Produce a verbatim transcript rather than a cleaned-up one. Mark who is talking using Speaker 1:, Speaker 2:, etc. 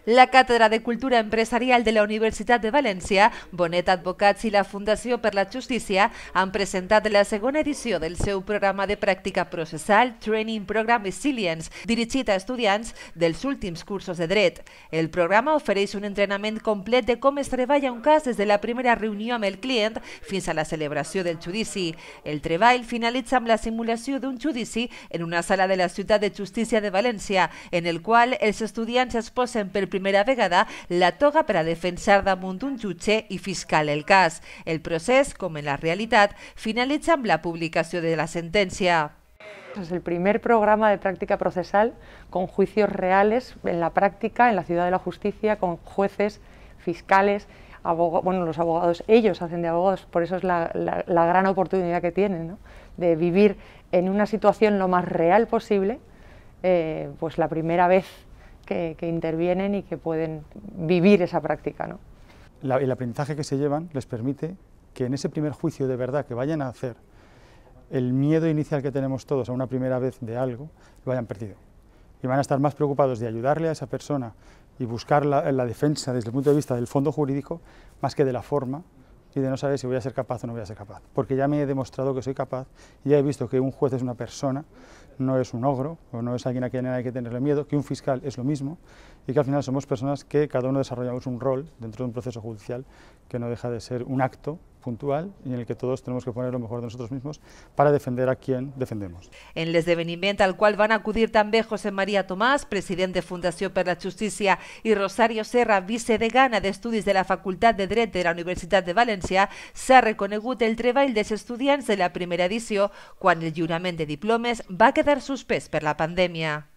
Speaker 1: La Càtedra de Cultura Empresarial de la Universitat de València, Bonet Advocats i la Fundació per la Justícia han presentat la segona edició del seu programa de pràctica processal Training Program Resilience, dirigit a estudiants dels últims cursos de dret. El programa ofereix un entrenament complet de com es treballa un cas des de la primera reunió amb el client fins a la celebració del judici. El treball finalitza amb la simulació d'un judici en una sala de la Ciutat de Justícia de València, en el qual els estudiants es posen per primera vegada la toga per a defensar damunt un jutge i fiscal el cas. El procés, com en la realitat, finalitza amb la publicació de la sentència.
Speaker 2: Es el primer programa de práctica procesal con juicios reales en la práctica, en la Ciudad de la Justicia, con jueces, fiscales, abogados, bueno, los abogados, ellos hacen de abogados, por eso es la, la, la gran oportunidad que tienen, ¿no? De vivir en una situación lo más real posible, eh, pues la primera vez Que, que intervienen y que pueden vivir esa práctica, ¿no?
Speaker 3: La, el aprendizaje que se llevan les permite que en ese primer juicio de verdad que vayan a hacer, el miedo inicial que tenemos todos a una primera vez de algo, lo hayan perdido. Y van a estar más preocupados de ayudarle a esa persona y buscar la, la defensa desde el punto de vista del fondo jurídico, más que de la forma, y de no saber si voy a ser capaz o no voy a ser capaz. Porque ya me he demostrado que soy capaz y ya he visto que un juez es una persona, no es un ogro, o no es alguien a quien hay que tenerle miedo, que un fiscal es lo mismo, y que al final somos personas que cada uno desarrollamos un rol dentro de un proceso judicial que no deja de ser un acto puntual y en el que todos tenemos que poner lo mejor de nosotros mismos para defender a quien defendemos.
Speaker 1: En l'esdeveniment al qual van acudir també José María Tomàs, president de Fundació per la Justícia, i Rosario Serra, vicedegana d'Estudis de la Facultat de Dret de la Universitat de València, s'ha reconegut el treball dels estudiants de la primera edició quan el lliurament de diplomes va quedar suspès per la pandèmia.